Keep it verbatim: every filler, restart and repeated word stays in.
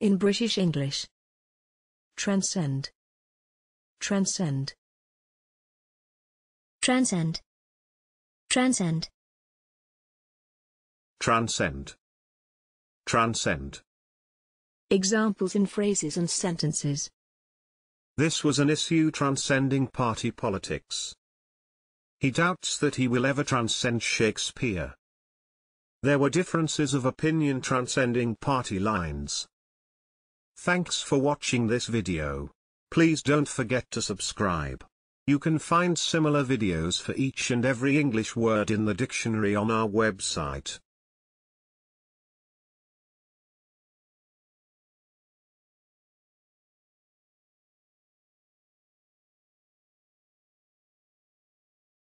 In British English. Transcend. Transcend. Transcend. Transcend. Transcend. Transcend. Examples in phrases and sentences. This was an issue transcending party politics. He doubts that he will ever transcend Shakespeare. There were differences of opinion transcending party lines. Thanks for watching this video. Please don't forget to subscribe. You can find similar videos for each and every English word in the dictionary on our website.